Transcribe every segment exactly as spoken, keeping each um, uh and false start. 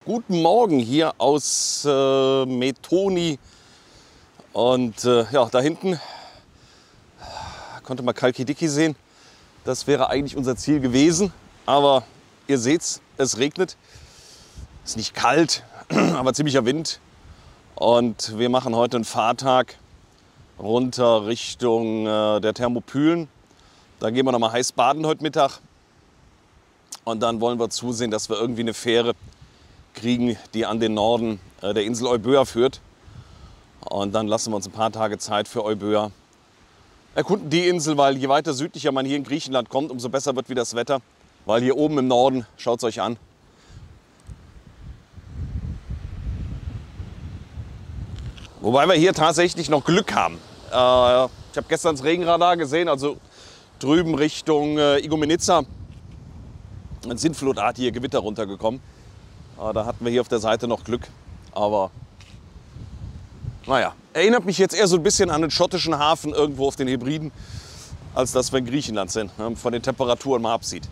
Guten Morgen hier aus äh, Metoni und äh, ja, da hinten konnte man Khalkidiki sehen. Das wäre eigentlich unser Ziel gewesen, aber ihr seht's, es regnet. Es ist nicht kalt, aber ziemlicher Wind und wir machen heute einen Fahrtag runter Richtung äh, der Thermopylen. Da gehen wir noch mal heiß baden heute Mittag und dann wollen wir zusehen, dass wir irgendwie eine Fähre kriegen, die an den Norden äh, der Insel Euböa führt. Und dann lassen wir uns ein paar Tage Zeit für Euböa. Erkunden die Insel, weil je weiter südlicher man hier in Griechenland kommt, umso besser wird wieder das Wetter. Weil hier oben im Norden, schaut es euch an. Wobei wir hier tatsächlich noch Glück haben. Äh, ich habe gestern das Regenradar gesehen, also drüben Richtung äh, Igoumenitsa. Ein sintflutartiges Gewitter runtergekommen. Da hatten wir hier auf der Seite noch Glück, aber naja, erinnert mich jetzt eher so ein bisschen an den schottischen Hafen irgendwo auf den Hebriden, als dass wir in Griechenland sind, von den Temperaturen mal absieht.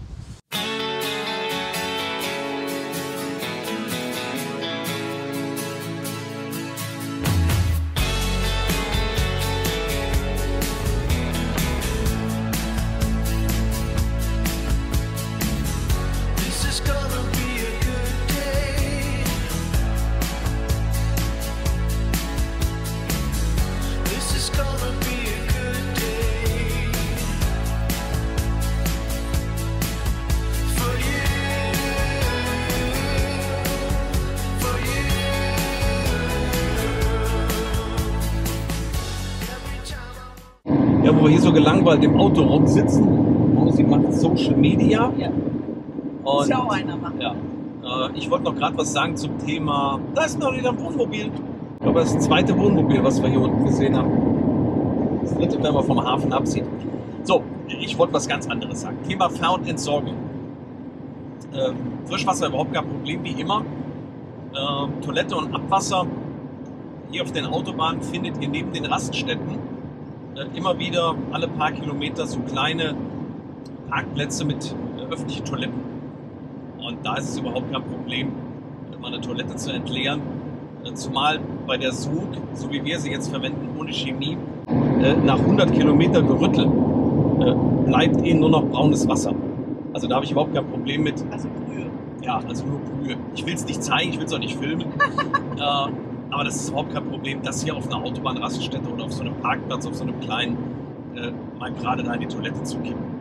Ja, wo wir hier so gelangweilt im Autoraum sitzen. Sie macht Social Media. Ja. Und, ist ja auch einer machen. Ja. Äh, ich wollte noch gerade was sagen zum Thema. Da ist noch wieder ein Wohnmobil. Ich glaube, das ist das zweite Wohnmobil, was wir hier unten gesehen haben. Das dritte, wenn man vom Hafen absieht. So, ich wollte was ganz anderes sagen. Thema Fahr- und Entsorgung. Ähm, Frischwasser überhaupt kein Problem, wie immer. Ähm, Toilette und Abwasser hier auf den Autobahnen findet ihr neben den Raststätten immer wieder alle paar Kilometer so kleine Parkplätze mit öffentlichen Toiletten. Und da ist es überhaupt kein Problem, mal eine Toilette zu entleeren. Zumal bei der Sug, so wie wir sie jetzt verwenden, ohne Chemie, nach hundert Kilometer Gerüttel bleibt eh nur noch braunes Wasser. Also da habe ich überhaupt kein Problem mit. Also Brühe. Ja, also nur Brühe. Ich will es nicht zeigen, ich will es auch nicht filmen. äh, Aber das ist überhaupt kein Problem, das hier auf einer Autobahnraststätte oder auf so einem Parkplatz, auf so einem kleinen, äh, mal gerade da in die Toilette zu kippen.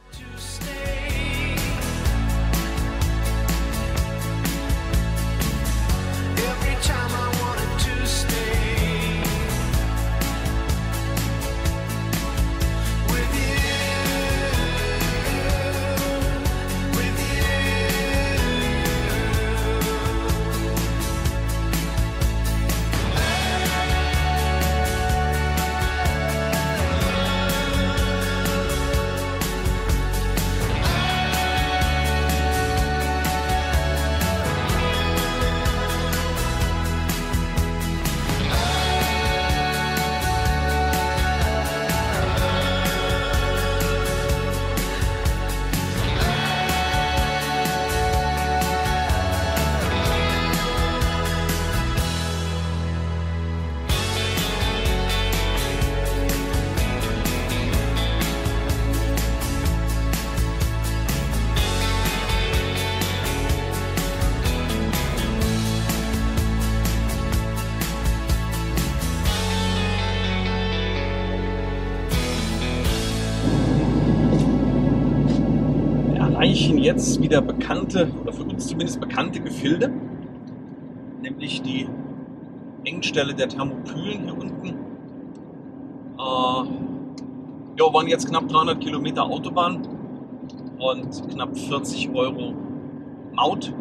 Erreichen jetzt wieder bekannte, oder für uns zumindest bekannte Gefilde, nämlich die Engstelle der Thermopylen hier unten. Äh, ja, waren jetzt knapp dreihundert Kilometer Autobahn und knapp vierzig Euro Maut.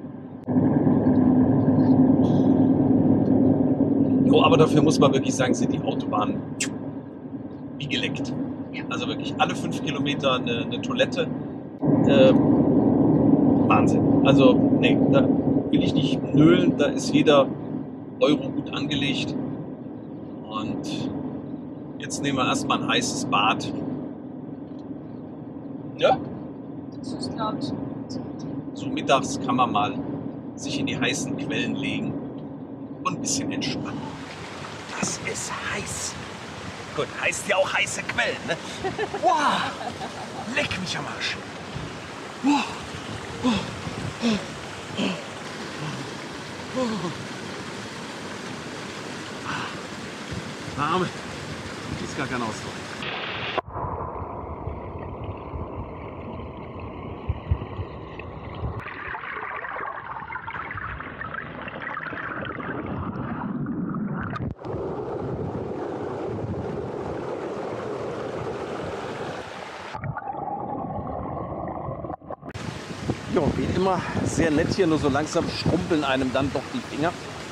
Jo, aber dafür muss man wirklich sagen, sind die Autobahnen wie geleckt. Also wirklich alle fünf Kilometer eine, eine Toilette. Äh, Wahnsinn. Also, nee, da will ich nicht nölen, da ist jeder Euro gut angelegt. Und jetzt nehmen wir erstmal ein heißes Bad. Ja? Das ist, glaube ich, So mittags kann man mal sich in die heißen Quellen legen und ein bisschen entspannen. Das ist heiß. Gut, heißt ja auch heiße Quellen, ne? Wow, leck mich am Arsch. Wow. Oh. Oh. Oh. Oh. Arme, das ist gar kein Ausdruck. Ja, wie immer sehr nett hier, nur so langsam schrumpeln einem dann doch die Finger.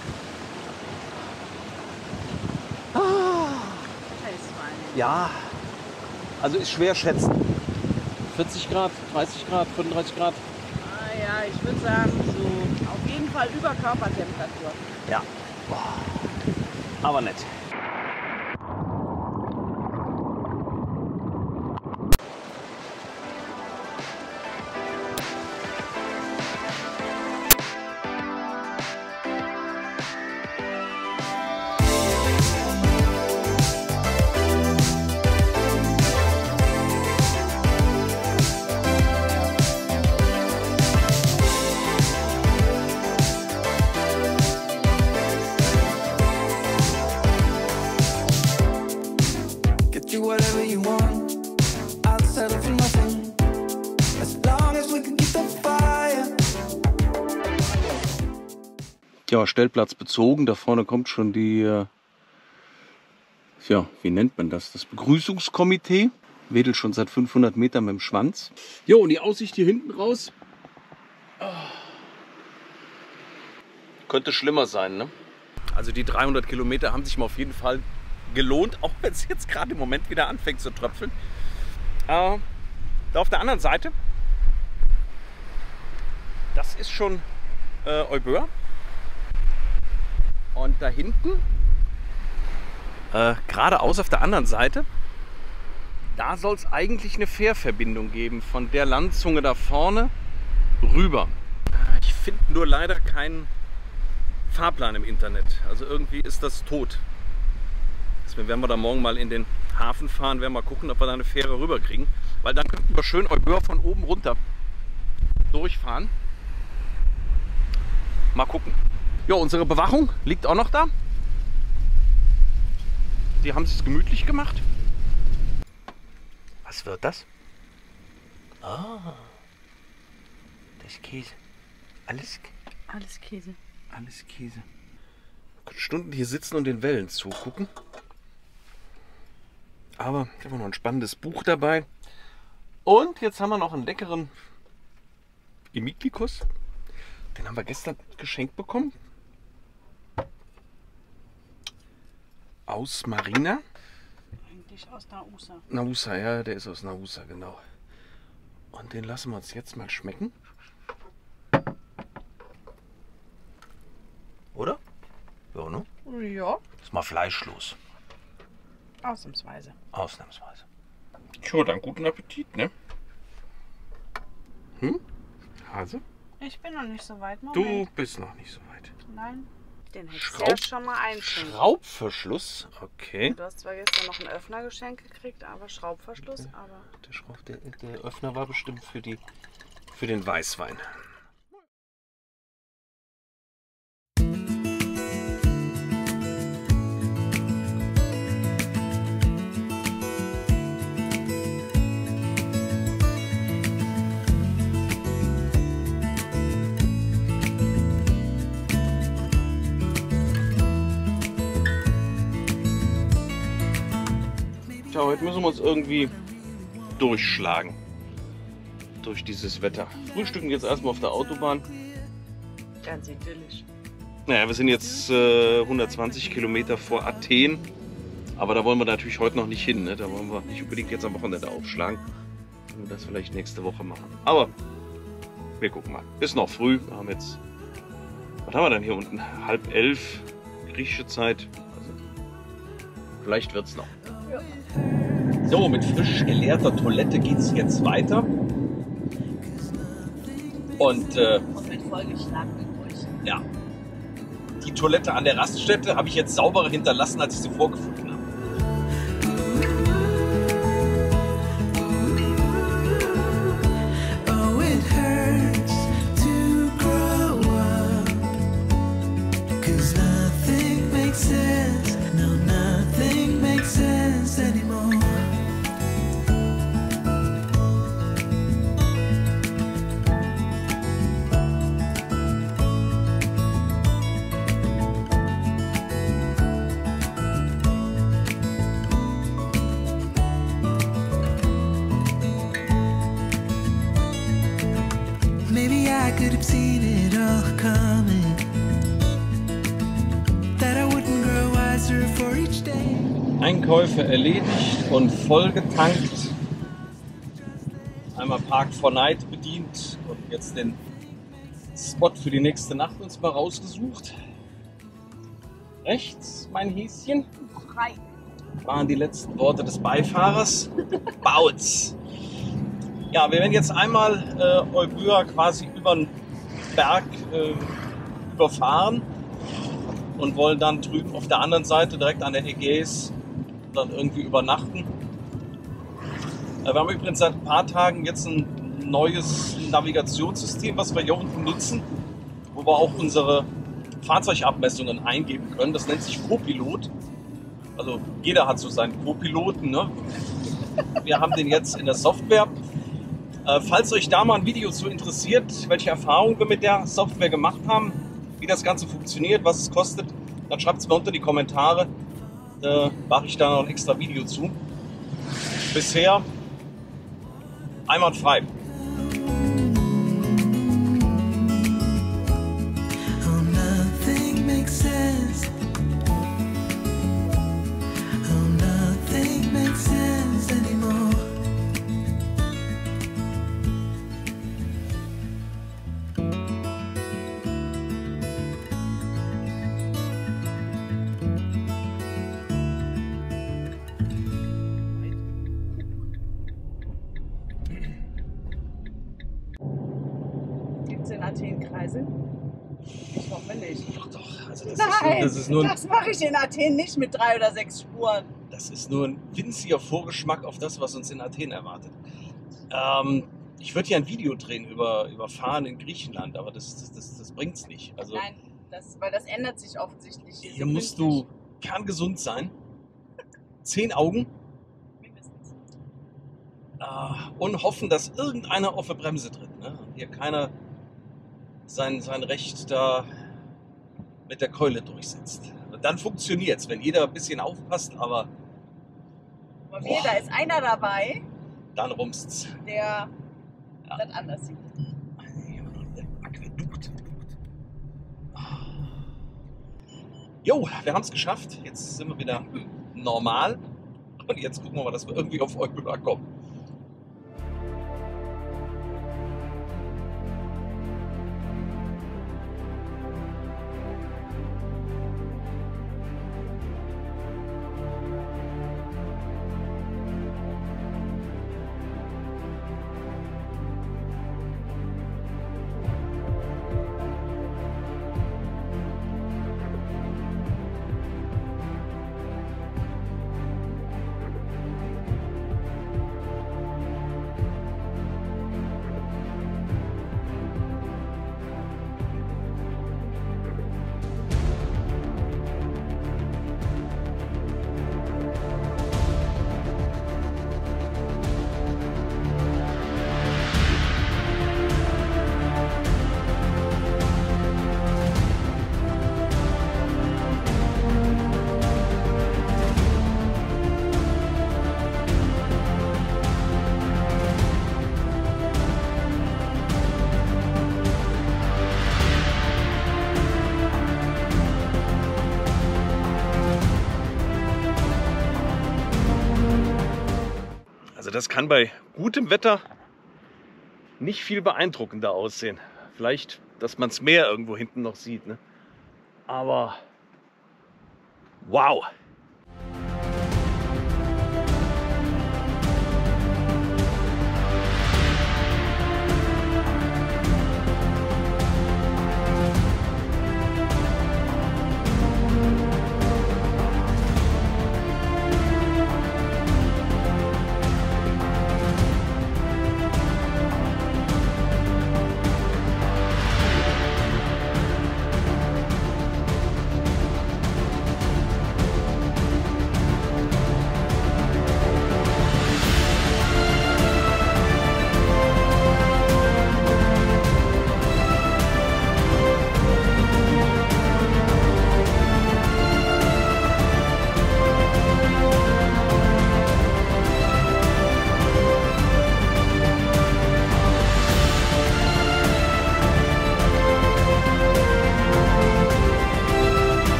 Ah. Ja, also ist schwer schätzen. vierzig Grad, dreißig Grad, fünfunddreißig Grad. Ah, ja, ich würde sagen, so auf jeden Fall über Körpertemperatur. Ja, aber nett. Whatever you want, I'll settle for nothing. As long as we can keep the fire. Ja, Stellplatz bezogen. Da vorne kommt schon die, äh, ja, wie nennt man das? Das Begrüßungskomitee. Wedelt schon seit fünfhundert Metern mit dem Schwanz. Jo, und die Aussicht hier hinten raus. Oh. Könnte schlimmer sein, ne? Also die dreihundert Kilometer haben sich mal auf jeden Fall gelohnt, auch wenn es jetzt gerade im Moment wieder anfängt zu tröpfeln. Äh, da auf der anderen Seite, das ist schon äh, Euböa. Und da hinten, äh, geradeaus auf der anderen Seite, da soll es eigentlich eine Fährverbindung geben von der Landzunge da vorne rüber. Ich finde nur leider keinen Fahrplan im Internet. Also irgendwie ist das tot. Deswegen werden wir da morgen mal in den Hafen fahren, werden mal gucken, ob wir da eine Fähre rüberkriegen. Weil dann könnten wir schön Euböa von oben runter durchfahren. Mal gucken. Ja, unsere Bewachung liegt auch noch da. Die haben es gemütlich gemacht. Was wird das? Ah, das ist Käse. Alles, Alles Käse. alles Käse. Wir können Stunden hier sitzen und den Wellen zugucken. Aber ich habe noch ein spannendes Buch dabei. Und jetzt haben wir noch einen leckeren Imiklikus. Den haben wir gestern geschenkt bekommen. Aus Marina. Eigentlich aus Nausa. Nausa, ja, der ist aus Nausa, genau. Und den lassen wir uns jetzt mal schmecken. Oder? Ja, ne? Ja, Ist mal fleischlos. ausnahmsweise. Ausnahmsweise. Tja, dann guten Appetit, ne? Hm? Hase? Ich bin noch nicht so weit. Du Moment. bist noch nicht so weit. Nein, den hättest du Schraub- ja schon mal einschenken. Schraubverschluss, okay. Du hast zwar gestern noch einen Öffner geschenkt gekriegt, aber Schraubverschluss, aber... Der, Schraub, der, der Öffner war bestimmt für, die, für den Weißwein. Tja, heute müssen wir uns irgendwie durchschlagen. Durch dieses Wetter. Frühstücken jetzt erstmal auf der Autobahn. Ganz idyllisch. Naja, wir sind jetzt äh, hundertzwanzig Kilometer vor Athen. Aber da wollen wir natürlich heute noch nicht hin. Ne? Da wollen wir nicht unbedingt jetzt am Wochenende aufschlagen. Wenn wir das vielleicht nächste Woche machen. Aber wir gucken mal. Ist noch früh. Wir haben jetzt, was haben wir denn hier unten? Halb elf griechische Zeit. Also, vielleicht wird es noch. Ja. So, mit frisch geleerter Toilette geht es jetzt weiter. Und, äh, Und mit vollgeschlagenen durch. Ja. Die Toilette an der Raststätte habe ich jetzt sauberer hinterlassen, als ich sie vorgefunden habe. Oh, it hurts to grow up, 'cause nothing makes sense, no, nothing makes sense anymore. Maybe I could have seen it all coming, that I wouldn't grow wiser for each day. Einkäufe erledigt und voll getankt. Einmal Park for Night bedient und jetzt den Spot für die nächste Nacht uns mal rausgesucht. Rechts, mein Häschen, Hi. waren die letzten Worte des Beifahrers. Bautz! Ja, wir werden jetzt einmal äh, Euböa quasi über den Berg äh, überfahren und wollen dann drüben auf der anderen Seite direkt an der Ägäis dann irgendwie übernachten. Äh, wir haben übrigens seit ein paar Tagen jetzt ein neues Navigationssystem, was wir hier unten nutzen, wo wir auch unsere Fahrzeugabmessungen eingeben können. Das nennt sich Co-Pilot. Also jeder hat so seinen Co-Piloten, ne? Wir haben den jetzt in der Software. Äh, falls euch da mal ein Video zu interessiert, welche Erfahrungen wir mit der Software gemacht haben, wie das Ganze funktioniert, was es kostet, dann schreibt es mir unter die Kommentare. Da mache ich da noch ein extra Video zu. Bisher einwandfrei. Oh, nothing makes sense. Oh, nothing makes sense anymore. Gibt's in Athen Kreisel? Ich hoffe nicht. Doch, doch. Also das, Nein, ist, das, ist nur ein, das mache ich in Athen nicht mit drei oder sechs Spuren. das ist nur ein winziger Vorgeschmack auf das, was uns in Athen erwartet. Ähm, ich würde ja ein Video drehen über, über Fahren in Griechenland, aber das, das, das, das bringt es nicht. Also Nein, das, weil das ändert sich offensichtlich. hier musst du kerngesund sein, zehn Augen Mindestens. äh, und hoffen, dass irgendeiner auf der Bremse tritt. Ne? Und hier keiner sein, sein Recht da mit der Keule durchsetzt. Und dann funktioniert es, wenn jeder ein bisschen aufpasst, aber Aber wehe, da ist einer dabei, dann rumst's. der Ja. das anders sieht. Aquädukt. Jo, wir haben es geschafft. Jetzt sind wir wieder normal. Und jetzt gucken wir mal, dass wir irgendwie auf Euböa kommen. Also das kann bei gutem Wetter nicht viel beeindruckender aussehen. Vielleicht, dass man das Meer irgendwo hinten noch sieht, ne? Aber wow!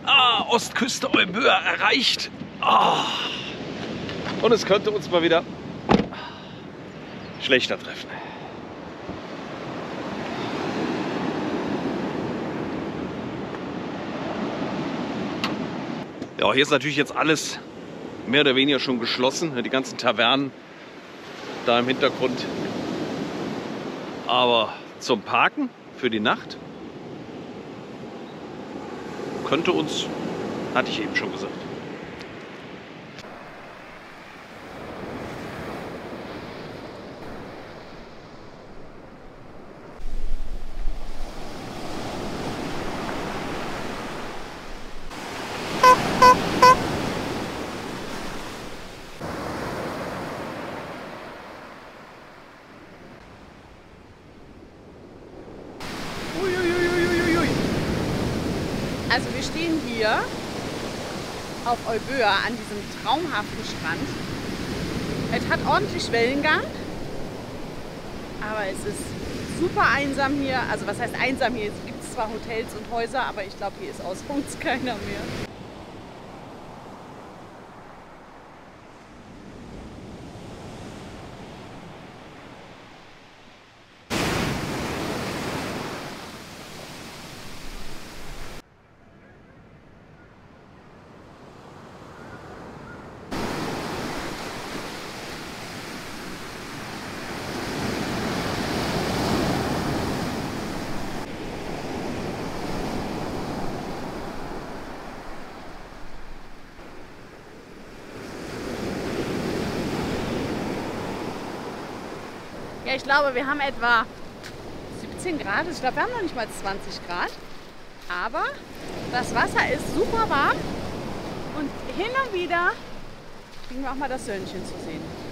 Ah, Ostküste Euböa erreicht. Ah. Und es könnte uns mal wieder schlechter treffen. Ja, hier ist natürlich jetzt alles mehr oder weniger schon geschlossen. Die ganzen Tavernen da im Hintergrund. Aber zum Parken für die Nacht könnte uns, hatte ich eben schon gesagt. Also wir stehen hier auf Euböa an diesem traumhaften Strand. Es hat ordentlich Wellengang, aber es ist super einsam hier. Also was heißt einsam hier? Es gibt zwar Hotels und Häuser, aber ich glaube, hier ist außer uns keiner mehr. Ja, ich glaube, wir haben etwa siebzehn Grad. Ich glaube, wir haben noch nicht mal zwanzig Grad. Aber das Wasser ist super warm und hin und wieder kriegen wir auch mal das Söhnchen zu sehen.